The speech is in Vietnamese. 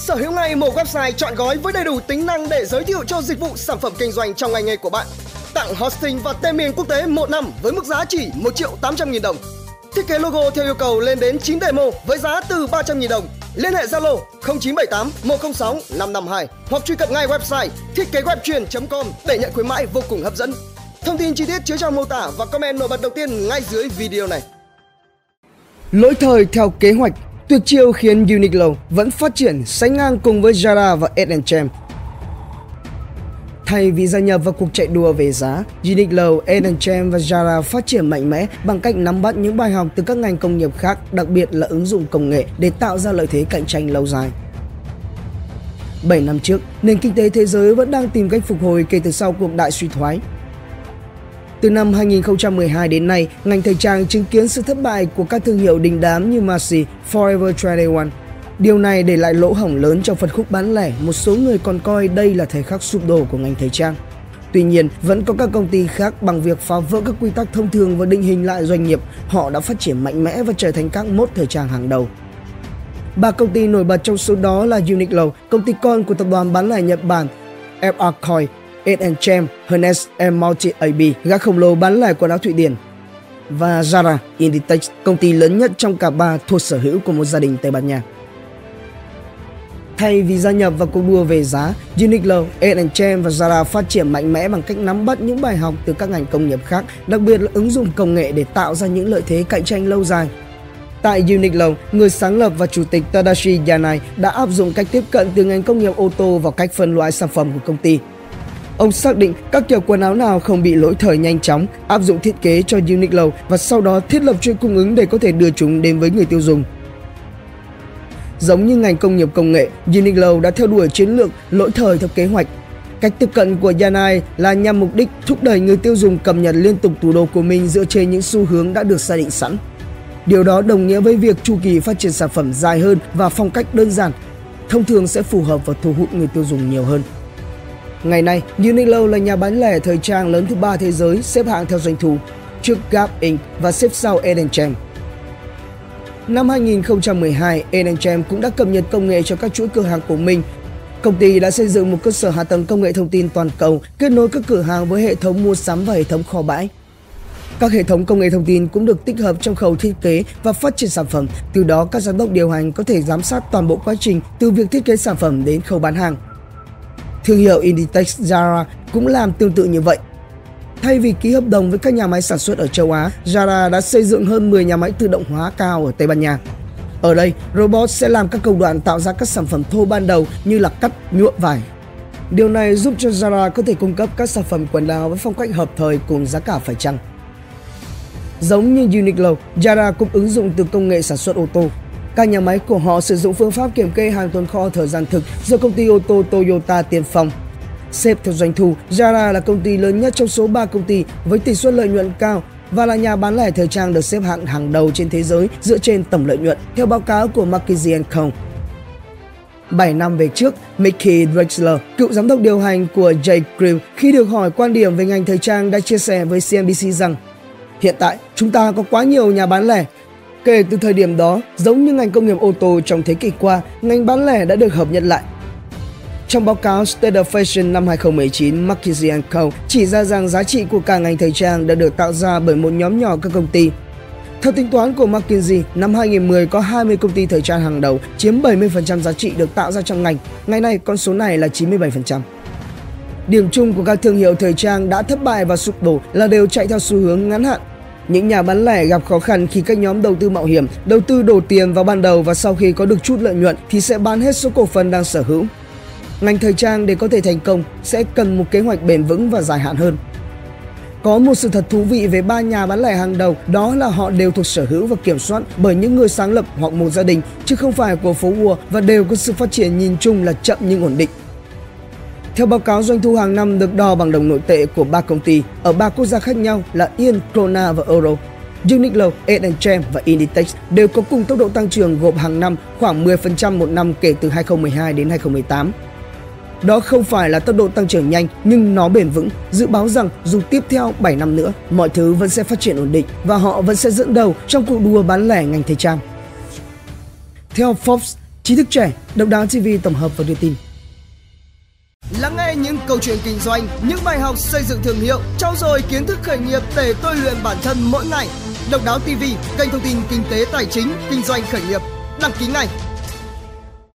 Sở hữu ngay một website trọn gói với đầy đủ tính năng để giới thiệu cho dịch vụ sản phẩm kinh doanh trong ngành nghề của bạn. Tặng hosting và tên miền quốc tế 1 năm với mức giá chỉ 1.800.000 đồng. Thiết kế logo theo yêu cầu lên đến 9 demo với giá từ 300.000 đồng. Liên hệ Zalo 0978 106 552 hoặc truy cập ngay website thiết-kế-web-chuyên.com để nhận khuyến mãi vô cùng hấp dẫn. Thông tin chi tiết chứa trong mô tả và comment nổi bật đầu tiên ngay dưới video này. Lỗi thời theo kế hoạch, tuyệt chiêu khiến Uniqlo vẫn phát triển sánh ngang cùng với Zara và H&M. Thay vì gia nhập vào cuộc chạy đua về giá, Uniqlo, H&M và Zara phát triển mạnh mẽ bằng cách nắm bắt những bài học từ các ngành công nghiệp khác, đặc biệt là ứng dụng công nghệ để tạo ra lợi thế cạnh tranh lâu dài. 7 năm trước, nền kinh tế thế giới vẫn đang tìm cách phục hồi kể từ sau cuộc đại suy thoái. Từ năm 2012 đến nay, ngành thời trang chứng kiến sự thất bại của các thương hiệu đình đám như Macy, Forever 21. Điều này để lại lỗ hổng lớn trong phân khúc bán lẻ, một số người còn coi đây là thời khắc sụp đổ của ngành thời trang. Tuy nhiên, vẫn có các công ty khác bằng việc phá vỡ các quy tắc thông thường và định hình lại doanh nghiệp, họ đã phát triển mạnh mẽ và trở thành các mốt thời trang hàng đầu. 3 công ty nổi bật trong số đó là Uniqlo, công ty con của tập đoàn bán lẻ Nhật Bản FR Koi, H&M, Hermes Multi AB, gã khổng lồ bán lẻ quần áo Thụy Điển, và Zara, Inditex, công ty lớn nhất trong cả ba thuộc sở hữu của một gia đình Tây Ban Nha. Thay vì gia nhập vào cuộc đua về giá, Uniqlo, H&M và Zara phát triển mạnh mẽ bằng cách nắm bắt những bài học từ các ngành công nghiệp khác, đặc biệt là ứng dụng công nghệ để tạo ra những lợi thế cạnh tranh lâu dài. Tại Uniqlo, người sáng lập và chủ tịch Tadashi Yanai đã áp dụng cách tiếp cận từ ngành công nghiệp ô tô vào cách phân loại sản phẩm của công ty. Ông xác định các kiểu quần áo nào không bị lỗi thời nhanh chóng, áp dụng thiết kế cho Uniqlo và sau đó thiết lập chuỗi cung ứng để có thể đưa chúng đến với người tiêu dùng. Giống như ngành công nghiệp công nghệ, Uniqlo đã theo đuổi chiến lược lỗi thời theo kế hoạch. Cách tiếp cận của Yanai là nhằm mục đích thúc đẩy người tiêu dùng cập nhật liên tục tủ đồ của mình dựa trên những xu hướng đã được xác định sẵn. Điều đó đồng nghĩa với việc chu kỳ phát triển sản phẩm dài hơn và phong cách đơn giản, thông thường sẽ phù hợp và thu hút người tiêu dùng nhiều hơn. Ngày nay, Uniqlo là nhà bán lẻ thời trang lớn thứ 3 thế giới, xếp hạng theo doanh thu, trước Gap Inc. và xếp sau H&M. Năm 2012, H&M cũng đã cập nhật công nghệ cho các chuỗi cửa hàng của mình. Công ty đã xây dựng một cơ sở hạ tầng công nghệ thông tin toàn cầu, kết nối các cửa hàng với hệ thống mua sắm và hệ thống kho bãi. Các hệ thống công nghệ thông tin cũng được tích hợp trong khâu thiết kế và phát triển sản phẩm, từ đó các giám đốc điều hành có thể giám sát toàn bộ quá trình từ việc thiết kế sản phẩm đến khâu bán hàng. Thương hiệu Inditex Zara cũng làm tương tự như vậy. Thay vì ký hợp đồng với các nhà máy sản xuất ở châu Á, Zara đã xây dựng hơn 10 nhà máy tự động hóa cao ở Tây Ban Nha. Ở đây, robot sẽ làm các công đoạn tạo ra các sản phẩm thô ban đầu như là cắt, nhuộm vải. Điều này giúp cho Zara có thể cung cấp các sản phẩm quần áo với phong cách hợp thời cùng giá cả phải chăng. Giống như Uniqlo, Zara cũng ứng dụng từ công nghệ sản xuất ô tô. Các nhà máy của họ sử dụng phương pháp kiểm kê hàng tồn kho thời gian thực do công ty ô tô Toyota tiên phong. Xếp theo doanh thu, Zara là công ty lớn nhất trong số 3 công ty với tỷ suất lợi nhuận cao và là nhà bán lẻ thời trang được xếp hạng hàng đầu trên thế giới dựa trên tổng lợi nhuận, theo báo cáo của McKinsey & Co. 7 năm về trước, Mickey Drexler, cựu giám đốc điều hành của J.Crew, khi được hỏi quan điểm về ngành thời trang đã chia sẻ với CNBC rằng hiện tại chúng ta có quá nhiều nhà bán lẻ. Kể từ thời điểm đó, giống như ngành công nghiệp ô tô trong thế kỷ qua, ngành bán lẻ đã được hợp nhất lại. Trong báo cáo State of Fashion năm 2019, McKinsey & Co. chỉ ra rằng giá trị của cả ngành thời trang đã được tạo ra bởi một nhóm nhỏ các công ty. Theo tính toán của McKinsey, năm 2010 có 20 công ty thời trang hàng đầu, chiếm 70% giá trị được tạo ra trong ngành. Ngày nay, con số này là 97%. Điểm chung của các thương hiệu thời trang đã thất bại và sụp đổ là đều chạy theo xu hướng ngắn hạn. Những nhà bán lẻ gặp khó khăn khi các nhóm đầu tư mạo hiểm, đầu tư đổ tiền vào ban đầu và sau khi có được chút lợi nhuận thì sẽ bán hết số cổ phần đang sở hữu. Ngành thời trang để có thể thành công sẽ cần một kế hoạch bền vững và dài hạn hơn. Có một sự thật thú vị về 3 nhà bán lẻ hàng đầu, đó là họ đều thuộc sở hữu và kiểm soát bởi những người sáng lập hoặc một gia đình, chứ không phải của phố Wall, và đều có sự phát triển nhìn chung là chậm nhưng ổn định. Theo báo cáo doanh thu hàng năm được đo bằng đồng nội tệ của 3 công ty ở 3 quốc gia khác nhau là Yên, Krona và Euro, Uniqlo, H&M và Inditex đều có cùng tốc độ tăng trưởng gộp hàng năm khoảng 10% một năm kể từ 2012 đến 2018. Đó không phải là tốc độ tăng trưởng nhanh nhưng nó bền vững, dự báo rằng dù tiếp theo 7 năm nữa, mọi thứ vẫn sẽ phát triển ổn định và họ vẫn sẽ dẫn đầu trong cuộc đua bán lẻ ngành thời trang. Theo Forbes, Trí thức trẻ, Độc Đáo TV tổng hợp và đưa tin. Lắng nghe những câu chuyện kinh doanh, những bài học xây dựng thương hiệu, trau dồi kiến thức khởi nghiệp để tôi luyện bản thân mỗi ngày. Độc Đáo TV, kênh thông tin kinh tế tài chính, kinh doanh khởi nghiệp. Đăng ký ngay.